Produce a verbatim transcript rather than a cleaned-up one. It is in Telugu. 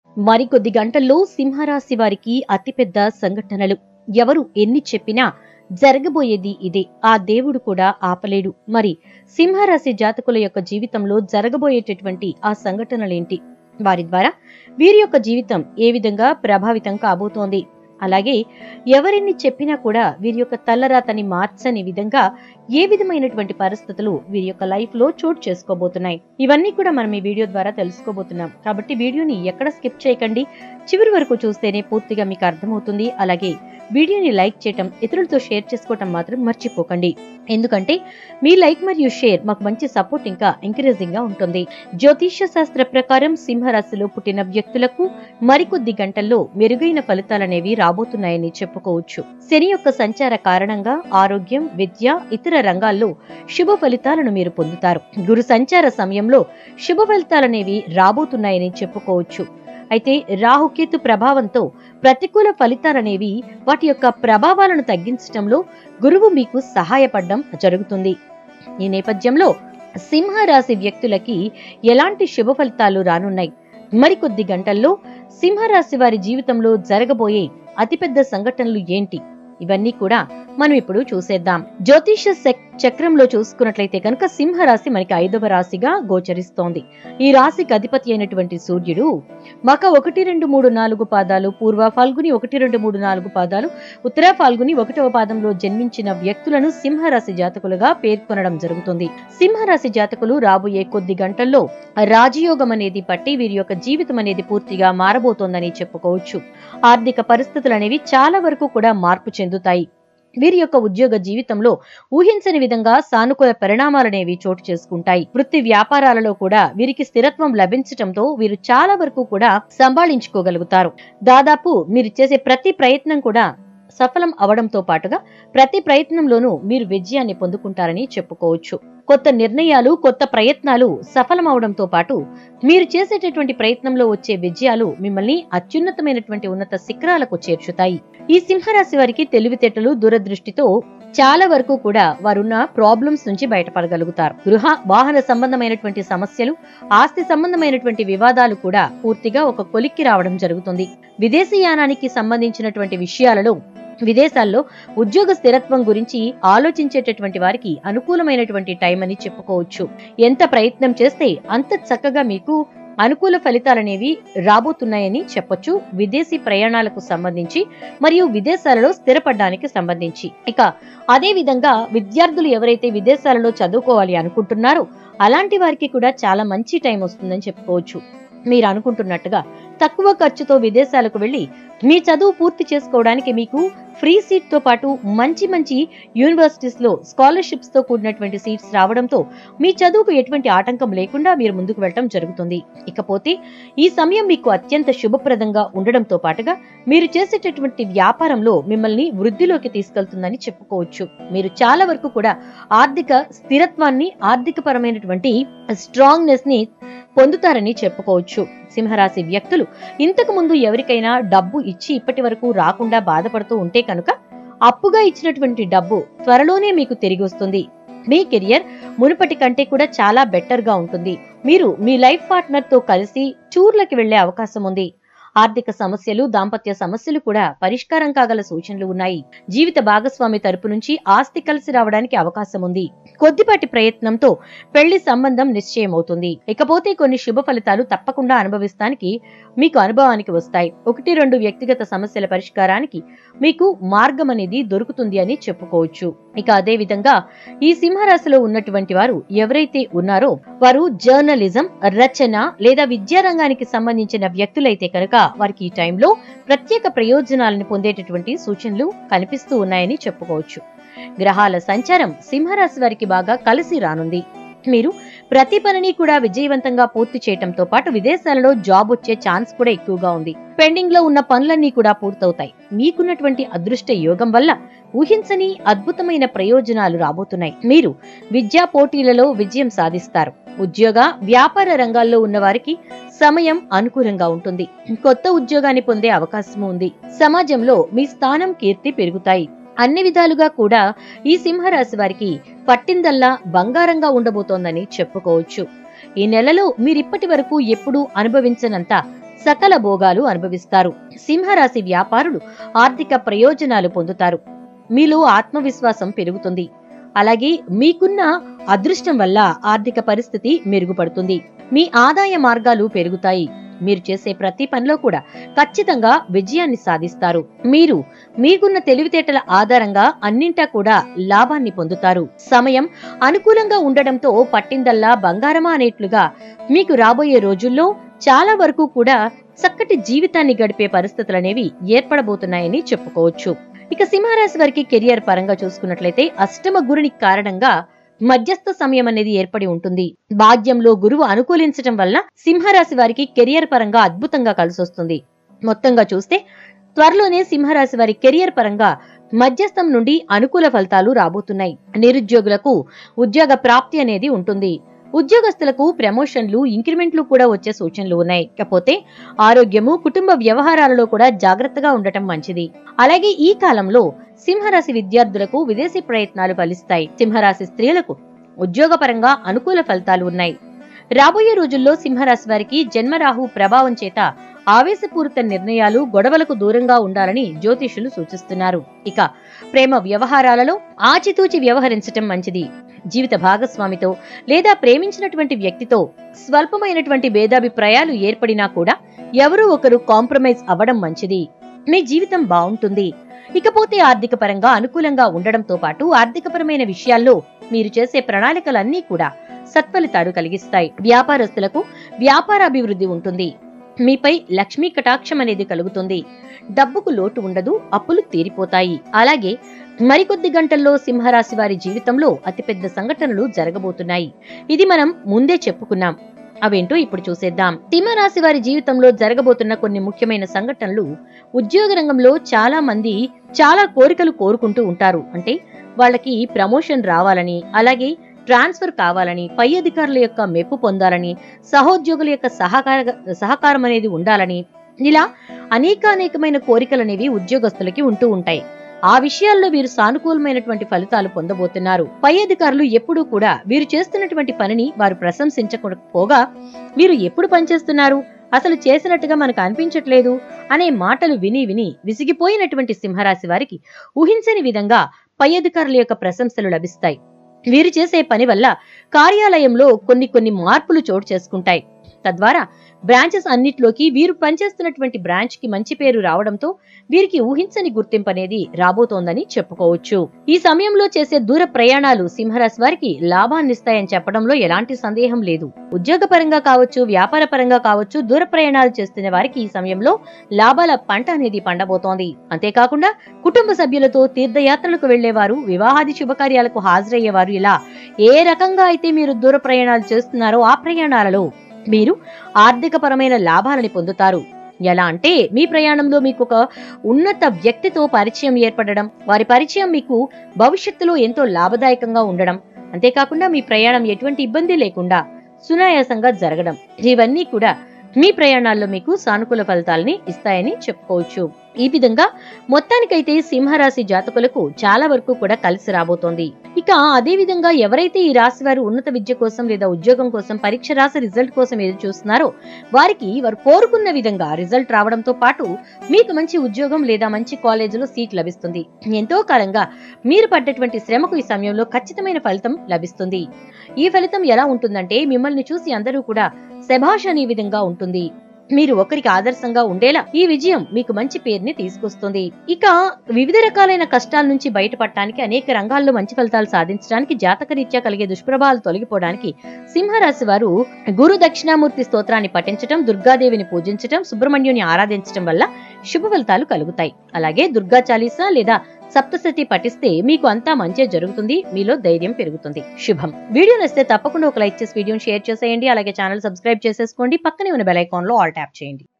మరికొద్ది గంటల్లో సింహరాశి వారికి అతిపెద్ద సంఘటనలు. ఎవరు ఎన్ని చెప్పినా జరగబోయేది ఇదే. ఆ దేవుడు కూడా ఆపలేడు. మరి సింహరాశి జాతకుల యొక్క జీవితంలో జరగబోయేటటువంటి ఆ సంఘటనలేంటి? వారి ద్వారా వీరి యొక్క జీవితం ఏ విధంగా ప్రభావితం కాబోతోంది? అలాగే ఎవరిని చెప్పినా కూడా వీరి యొక్క తల్లరాతని మార్చని విధంగా ఏ విధమైనటువంటి పరిస్థితులు వీరి యొక్క లైఫ్ లో చోటు చేసుకోబోతున్నాయి, ఇవన్నీ కూడా మనం ఈ వీడియో ద్వారా తెలుసుకోబోతున్నాం. కాబట్టి వీడియోని ఎక్కడ స్కిప్ చేయకండి, చివరి వరకు చూస్తేనే పూర్తిగా మీకు అర్థమవుతుంది. అలాగే వీడియోని లైక్ చేయటం, ఇతరులతో షేర్ చేసుకోవటం మాత్రం మర్చిపోకండి. ఎందుకంటే మీ లైక్ మరియు షేర్ మాకు మంచి సపోర్ట్, ఇంకా ఎంకరేజింగ్ గా ఉంటుంది. జ్యోతిష్య శాస్త్ర ప్రకారం సింహరాశిలో పుట్టిన వ్యక్తులకు మరికొద్ది గంటల్లో మెరుగైన ఫలితాలనేవి రాబోతున్నాయని చెప్పుకోవచ్చు. శని యొక్క సంచార కారణంగా ఆరోగ్యం, విద్య, ఇతర రంగాల్లో శుభ ఫలితాలను మీరు పొందుతారు. గురు సంచార సమయంలో శుభ ఫలితాలనేవి రాబోతున్నాయని చెప్పుకోవచ్చు. అయితే రాహుకేతు ప్రభావంతో ప్రతికూల ఫలితాలనేవి వాటి యొక్క ప్రభావాలను తగ్గించడంలో గురువు మీకు సహాయపడడం జరుగుతుంది. ఈ నేపథ్యంలో సింహరాశి వ్యక్తులకి ఎలాంటి శుభ ఫలితాలు రానున్నాయి, మరికొద్ది గంటల్లో సింహరాశి వారి జీవితంలో జరగబోయే అతిపెద్ద సంఘటనలు ఏంటి, ఇవన్నీ కూడా మనం ఇప్పుడు చూసేద్దాం. జ్యోతిష చక్రంలో చూసుకున్నట్లయితే కనుక సింహరాశి మనకి ఐదవ రాశిగా గోచరిస్తోంది. ఈ రాశికి అధిపతి అయినటువంటి సూర్యుడు మక ఒకటి రెండు మూడు నాలుగు పాదాలు, పూర్వ ఫాల్గుని ఒకటి రెండు మూడు నాలుగు పాదాలు, ఉత్తర ఫాల్గుని ఒకటవ పాదంలో జన్మించిన వ్యక్తులను సింహరాశి జాతకులుగా పేర్కొనడం జరుగుతుంది. సింహరాశి జాతకులు రాబోయే కొద్ది గంటల్లో రాజయోగం అనేది పట్టి వీరి యొక్క జీవితం అనేది పూర్తిగా మారబోతోందని చెప్పుకోవచ్చు. ఆర్థిక పరిస్థితులు అనేవి చాలా వరకు కూడా మార్పు చెందుతాయి. వీరి యొక్క ఉద్యోగ జీవితంలో ఊహించని విధంగా సానుకూల పరిణామాలనేవి చోటు చేసుకుంటాయి. వృత్తి వ్యాపారాలలో కూడా వీరికి స్థిరత్వం లభించటంతో వీరు చాలా వరకు కూడా సంభాళించుకోగలుగుతారు. దాదాపు మీరు చేసే ప్రతి ప్రయత్నం కూడా సఫలం అవడంతో పాటుగా ప్రతి ప్రయత్నంలోనూ మీరు విజయాన్ని పొందుకుంటారని చెప్పుకోవచ్చు. కొత్త నిర్ణయాలు, కొత్త ప్రయత్నాలు సఫలం అవడంతో పాటు మీరు చేసేటటువంటి ప్రయత్నంలో వచ్చే విజయాలు మిమ్మల్ని అత్యున్నతమైనటువంటి ఉన్నత శిఖరాలకు చేర్చుతాయి. ఈ సింహరాశి వారికి తెలివితేటలు, దూరదృష్టితో చాలా వరకు కూడా వారున్న ప్రాబ్లమ్స్ నుంచి బయటపడగలుగుతారు. గృహ వాహన సంబంధమైనటువంటి సమస్యలు, ఆస్తి సంబంధమైనటువంటి వివాదాలు కూడా పూర్తిగా ఒక కొలిక్కి రావడం జరుగుతుంది. విదేశీయానానికి సంబంధించినటువంటి విషయాలలో, విదేశాల్లో ఉద్యోగ స్థిరత్వం గురించి ఆలోచించేటటువంటి వారికి అనుకూలమైనటువంటి టైం అని చెప్పుకోవచ్చు. ఎంత ప్రయత్నం చేస్తే అంత చక్కగా మీకు అనుకూల ఫలితాలనేవి రాబోతున్నాయని చెప్పొచ్చు. విదేశీ ప్రయాణాలకు సంబంధించి మరియు విదేశాలలో స్థిరపడడానికి సంబంధించి. ఇక అదే విధంగా విద్యార్థులు ఎవరైతే విదేశాలలో చదువుకోవాలి అనుకుంటున్నారో అలాంటి వారికి కూడా చాలా మంచి టైం వస్తుందని చెప్పుకోవచ్చు. మీరు అనుకుంటున్నట్టుగా తక్కువ ఖర్చుతో విదేశాలకు వెళ్లి మీ చదువు పూర్తి చేసుకోవడానికి మీకు ఫ్రీ సీట్ తో పాటు మంచి మంచి యూనివర్సిటీస్ లో స్కాలర్షిప్స్ తో కూడినటువంటి సీట్స్ రావడంతో మీ చదువుకు ఎటువంటి ఆటంకం లేకుండా మీరు ముందుకు వెళ్ళడం జరుగుతుంది. ఇకపోతే ఈ సమయం మీకు అత్యంత శుభప్రదంగా ఉండడంతో పాటుగా మీరు చేసేటటువంటి వ్యాపారంలో మిమ్మల్ని వృద్ధిలోకి తీసుకెళ్తుందని చెప్పుకోవచ్చు. మీరు చాలా వరకు కూడా ఆర్థిక స్థిరత్వాన్ని, ఆర్థిక పరమైనటువంటి స్ట్రాంగ్నెస్ ని పొందుతారని చెప్పుకోవచ్చు. సింహరాశి వ్యక్తులు ఇంతకు ముందు ఎవరికైనా డబ్బు ఇచ్చి ఇప్పటి వరకు రాకుండా బాధపడుతూ ఉంటే కనుక అప్పుగా ఇచ్చినటువంటి డబ్బు త్వరలోనే మీకు తిరిగి వస్తుంది. మీ కెరియర్ మునుపటి కంటే కూడా చాలా బెటర్ గా ఉంటుంది. మీరు మీ లైఫ్ పార్ట్నర్ తో కలిసి టూర్లకి వెళ్లే అవకాశం ఉంది. ఆర్థిక సమస్యలు, దాంపత్య సమస్యలు కూడా పరిష్కారం కాగల సూచనలు ఉన్నాయి. జీవిత భాగస్వామి తరపు నుంచి ఆస్తి కలిసి రావడానికి అవకాశం ఉంది. కొద్దిపాటి ప్రయత్నంతో పెళ్లి సంబంధం నిశ్చయమవుతుంది. ఇకపోతే కొన్ని శుభ ఫలితాలు తప్పకుండా అనుభవిస్తానికి మీకు అనుభవానికి వస్తాయి. ఒకటి రెండు వ్యక్తిగత సమస్యల పరిష్కారానికి మీకు మార్గం అనేది దొరుకుతుంది అని చెప్పుకోవచ్చు. ఇక అదే విధంగా ఈ సింహరాశిలో ఉన్నటువంటి వారు ఎవరైతే ఉన్నారో వారు జర్నలిజం, రచన లేదా విద్యారంగానికి సంబంధించిన వ్యక్తులైతే కనుక వారికి ఈ టైంలో ప్రత్యేక ప్రయోజనాలను పొందేటటువంటి సూచనలు కనిపిస్తూ ఉన్నాయని చెప్పుకోవచ్చు. గ్రహాల సంచారం సింహరాశి వారికి బాగా కలిసి రానుంది. మీరు ప్రతి పనిని కూడా విజయవంతంగా పూర్తి చేయటంతో పాటు విదేశాలలో జాబ్ వచ్చే ఛాన్స్ కూడా ఎక్కువగా ఉంది. పెండింగ్ లో ఉన్న పనులన్నీ కూడా పూర్తవుతాయి. మీకున్నటువంటి అదృష్ట యోగం వల్ల ఊహించని అద్భుతమైన ప్రయోజనాలు రాబోతున్నాయి. మీరు విద్యా పోటీలలో విజయం సాధిస్తారు. ఉద్యోగ వ్యాపార రంగాల్లో ఉన్న వారికి సమయం అనుకూలంగా ఉంటుంది. కొత్త ఉద్యోగాన్ని పొందే అవకాశం ఉంది. సమాజంలో మీ స్థానం, కీర్తి పెరుగుతాయి. అన్ని విధాలుగా కూడా ఈ సింహరాశి వారికి పట్టిందల్లా బంగారంగా ఉండబోతోందని చెప్పుకోవచ్చు. ఈ నెలలో మీరిప్పటి వరకు ఎప్పుడూ అనుభవించనంత సకల భోగాలు అనుభవిస్తారు. సింహరాశి వ్యాపారులు ఆర్థిక ప్రయోజనాలు పొందుతారు. మీలో ఆత్మవిశ్వాసం పెరుగుతుంది. అలాగే మీకున్న అదృష్టం వల్ల ఆర్థిక పరిస్థితి మెరుగుపడుతుంది. మీ ఆదాయ మార్గాలు పెరుగుతాయి. మీరు చేసే ప్రతి పనిలో కూడా ఖచ్చితంగా విజయాన్ని సాధిస్తారు. మీరు మీకున్న తెలివితేటల ఆధారంగా అన్నింటా కూడా లాభాన్ని పొందుతారు. సమయం అనుకూలంగా ఉండడంతో పట్టిందల్లా బంగారమా అనేట్లుగా మీకు రాబోయే రోజుల్లో చాలా వరకు కూడా చక్కటి జీవితాన్ని గడిపే పరిస్థితులనేవి ఏర్పడబోతున్నాయని చెప్పుకోవచ్చు. ఇక సింహరాశి వారికి కెరియర్ పరంగా చూసుకున్నట్లయితే అష్టమ గురుని కారణంగా మధ్యస్థ సమయం అనేది ఏర్పడి ఉంటుంది. భాగ్యంలో గురువు అనుకూలించడం వల్ల సింహరాశి వారికి కెరియర్ పరంగా అద్భుతంగా కలిసొస్తుంది. మొత్తంగా చూస్తే త్వరలోనే సింహరాశి వారి కెరియర్ పరంగా మధ్యస్థం నుండి అనుకూల ఫలితాలు రాబోతున్నాయి. నిరుద్యోగులకు ఉద్యోగ ప్రాప్తి అనేది ఉంటుంది. ఉద్యోగస్తులకు ప్రమోషన్లు, ఇంక్రిమెంట్లు కూడా వచ్చే సూచనలు ఉన్నాయి. కాకపోతే ఆరోగ్యము, కుటుంబ వ్యవహారాలలో కూడా జాగ్రత్తగా ఉండటం మంచిది. అలాగే ఈ కాలంలో సింహరాశి విద్యార్థులకు విదేశీ ప్రయత్నాలు ఫలిస్తాయి. సింహరాశి స్త్రీలకు ఉద్యోగపరంగా అనుకూల ఫలితాలు ఉన్నాయి. రాబోయే రోజుల్లో సింహరాశి వారికి జన్మరాహు ప్రభావం చేత ఆవేశపూరిత నిర్ణయాలు, గొడవలకు దూరంగా ఉండాలని జ్యోతిషులు సూచిస్తున్నారు. ఇక ప్రేమ వ్యవహారాలలో ఆచితూచి వ్యవహరించటం మంచిది. జీవిత భాగస్వామితో లేదా ప్రేమించినటువంటి వ్యక్తితో స్వల్పమైనటువంటి భేదాభిప్రాయాలు ఏర్పడినా కూడా ఎవరో ఒకరు కాంప్రమైజ్ అవ్వడం మంచిది. మీ జీవితం బాగుంటుంది. ఇకపోతే ఆర్థిక పరంగా అనుకూలంగా ఉండడంతో పాటు ఆర్థికపరమైన విషయాల్లో మీరు చేసే ప్రణాళికలన్నీ కూడా సత్ఫలితాలు కలిగిస్తాయి. వ్యాపారస్తులకు వ్యాపారాభివృద్ధి ఉంటుంది. మీపై లక్ష్మీ కటాక్షం అనేది కలుగుతుంది. డబ్బుకు లోటు ఉండదు, అప్పులు తీరిపోతాయి. అలాగే మరికొద్ది గంటల్లో సింహరాశి వారి జీవితంలో అతిపెద్ద సంఘటనలు జరగబోతున్నాయి. ఇది మనం ముందే చెప్పుకున్నాం. అవేంటో ఇప్పుడు చూసేద్దాం. సింహరాశి వారి జీవితంలో జరగబోతున్న కొన్ని ముఖ్యమైన సంఘటనలు. ఉద్యోగ రంగంలో చాలా మంది చాలా కోరికలు కోరుకుంటూ ఉంటారు. అంటే వాళ్ళకి ప్రమోషన్ రావాలని, అలాగే ట్రాన్స్ఫర్ కావాలని, పై అధికారుల యొక్క మెప్పు పొందాలని, సహోద్యోగుల యొక్క సహకార సహకారం అనేది ఉండాలని, ఇలా అనేకానేకమైన కోరికలు అనేవి ఉద్యోగస్తులకి ఉంటూ ఉంటాయి. ఆ విషయాల్లో వీరు సానుకూలమైనటువంటి ఫలితాలు పొందబోతున్నారు. పై అధికారులు ఎప్పుడూ కూడా వీరు చేస్తున్నటువంటి పనిని వారు ప్రశంసించకపోగా, వీరు ఎప్పుడు పనిచేస్తున్నారు, అసలు చేసినట్టుగా మనకు అనిపించట్లేదు అనే మాటలు విని విని విసిగిపోయినటువంటి సింహరాశి వారికి ఊహించని విధంగా పై అధికారుల యొక్క ప్రశంసలు లభిస్తాయి. వీరు చేసే పని వల్ల కార్యాలయంలో కొన్ని కొన్ని మార్పులు చోటు చేసుకుంటాయి. తద్వారా బ్రాంచెస్ అన్నిట్లోకి వీరు పనిచేస్తున్నటువంటి బ్రాంచ్ కి మంచి పేరు రావడంతో వీరికి ఊహించని గుర్తింపు అనేది రాబోతోందని చెప్పుకోవచ్చు. ఈ సమయంలో చేసే దూర ప్రయాణాలు సింహరాశి వారికి లాభాన్నిస్తాయని చెప్పడంలో ఎలాంటి సందేహం లేదు. ఉద్యోగ పరంగా కావచ్చు, వ్యాపార పరంగా కావచ్చు, దూర ప్రయాణాలు చేస్తున్న వారికి ఈ సమయంలో లాభాల పంట అనేది పండబోతోంది. అంతేకాకుండా కుటుంబ సభ్యులతో తీర్థయాత్రలకు వెళ్లేవారు, వివాహాది శుభకార్యాలకు హాజరయ్యేవారు, ఇలా ఏ రకంగా అయితే మీరు దూర ప్రయాణాలు చేస్తున్నారో ఆ ప్రయాణాలలో మీరు ఆర్థిక పరమైన లాభాలని పొందుతారు. ఎలా అంటే మీ ప్రయాణంలో మీకు ఒక ఉన్నత వ్యక్తితో పరిచయం ఏర్పడడం, వారి పరిచయం మీకు భవిష్యత్తులో ఎంతో లాభదాయకంగా ఉండడం, అంతేకాకుండా మీ ప్రయాణం ఎటువంటి ఇబ్బంది లేకుండా సునాయాసంగా జరగడం, ఇవన్నీ కూడా మీ ప్రయాణాల్లో మీకు సానుకూల ఫలితాలని ఇస్తాయని చెప్పుకోవచ్చు. ఈ విధంగా మొత్తానికైతే సింహరాశి జాతకులకు చాలా వరకు కూడా కలిసి రాబోతోంది. ఇక అదే విధంగా ఎవరైతే ఈ రాశి వారు ఉన్నత విద్య కోసం లేదా ఉద్యోగం కోసం పరీక్ష రాసి రిజల్ట్ కోసం ఎదురు చూస్తున్నారో వారికి వారు కోరుకున్న విధంగా రిజల్ట్ రావడంతో పాటు మీకు మంచి ఉద్యోగం లేదా మంచి కాలేజీలో సీట్ లభిస్తుంది. ఎంతో కాలంగా మీరు పడ్డటువంటి శ్రమకు ఈ సమయంలో ఖచ్చితమైన ఫలితం లభిస్తుంది. ఈ ఫలితం ఎలా ఉంటుందంటే మిమ్మల్ని చూసి అందరూ కూడా శభాష్ అనే విధంగా ఉంటుంది. మీరు ఒకరికి ఆదర్శంగా ఉండేలా ఈ విజయం మీకు మంచి పేరుని తీసుకొస్తుంది. ఇక వివిధ రకాలైన కష్టాల నుంచి బయటపడటానికి, అనేక రంగాల్లో మంచి ఫలితాలు సాధించడానికి, జాతకరీత్యా కలిగే దుష్ప్రభావాలు తొలగిపోవడానికి సింహరాశి వారు గురు దక్షిణామూర్తి స్తోత్రాన్ని పఠించటం, దుర్గాదేవిని పూజించటం, సుబ్రహ్మణ్యుని ఆరాధించటం వల్ల శుభ ఫలితాలు కలుగుతాయి. అలాగే దుర్గా చాలీసా లేదా సప్తశతి పఠిస్తే మీకు అంతా మంచి జరుగుతుంది. మీలో ధైర్యం పెరుగుతుంది. శుభం. వీడియో నచ్చితే తప్పకుండా ఒక లైక్ చేసి వీడియోని షేర్ చేసేయండి. అలాగే ఛానల్ సబ్స్క్రైబ్ చేసేసుకోండి. పక్కనే ఉన్న బెల్ ఐకాన్ లో ఆల్ ట్యాప్ చేయండి.